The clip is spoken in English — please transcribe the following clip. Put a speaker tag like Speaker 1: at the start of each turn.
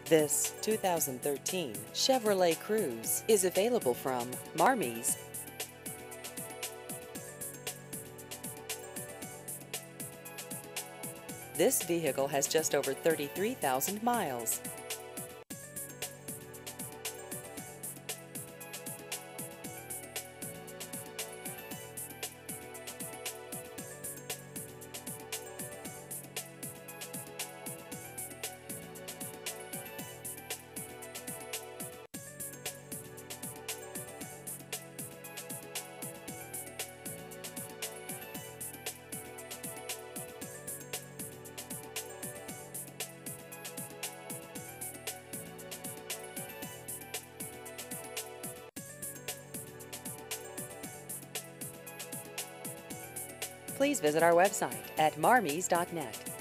Speaker 1: This 2013 Chevrolet Cruze is available from Marmies. This vehicle has just over 33,000 miles. Please visit our website at marmies.net.